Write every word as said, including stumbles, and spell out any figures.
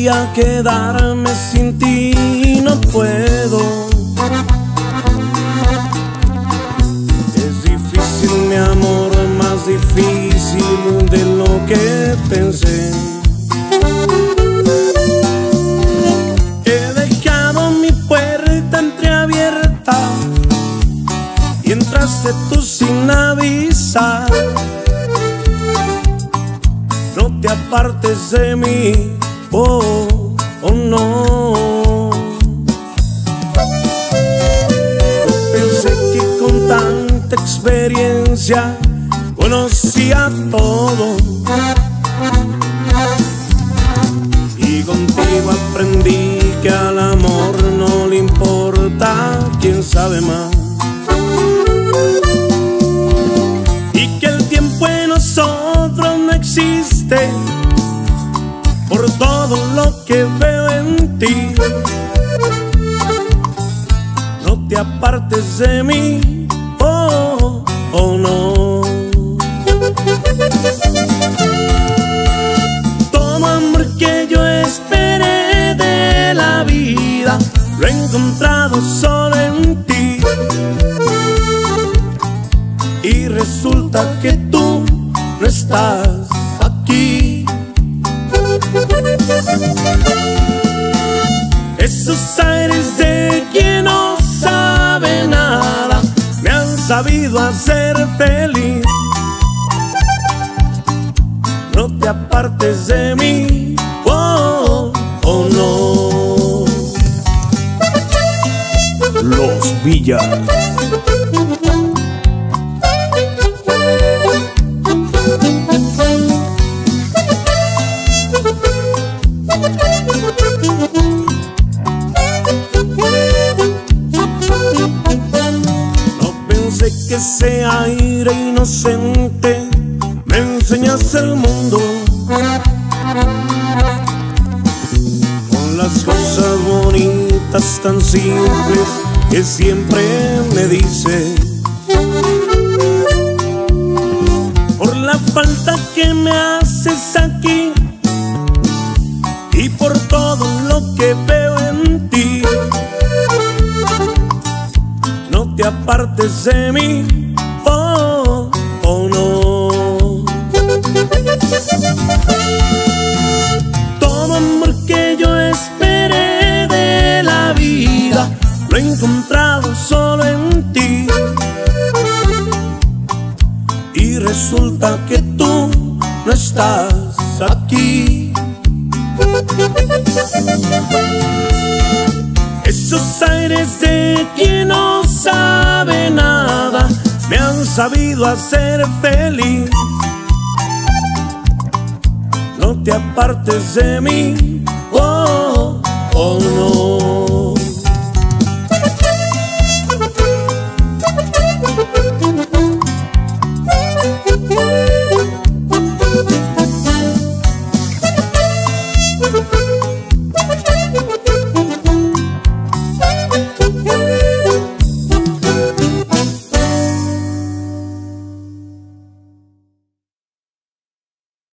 podría quedarme sin ti, no puedo. Es difícil, mi amor, más difícil de lo que pensé. He dejado mi puerta entreabierta y entraste tú sin avisar. No te apartes de mí, oh, oh no. Yo pensé que con tanta experiencia conocía todo, y contigo aprendí que al amor no le importa quién sabe más, y que el tiempo en nosotros no existe por todo lo que veo en ti. No te apartes de mí, oh, oh no. Todo amor que yo esperé de la vida lo he encontrado solo en ti, y resulta que tú no estás aquí. Esos aires de quien no sabe nada me han sabido hacer feliz. No te apartes de mí, oh, oh no. Los Villa. No pensé que ese aire inocente me enseñase el mundo, con las cosas bonitas tan simples que siempre me dice. Por la falta que me haces aquí y por todo lo que veo en ti, no te apartes de mí, oh, oh no. Todo amor que yo esperé de la vida lo he encontrado solo en ti, y resulta que tú no estás aquí. Esos aires de quien no sabe nada me han sabido hacer feliz. No te apartes de mí, oh, oh no.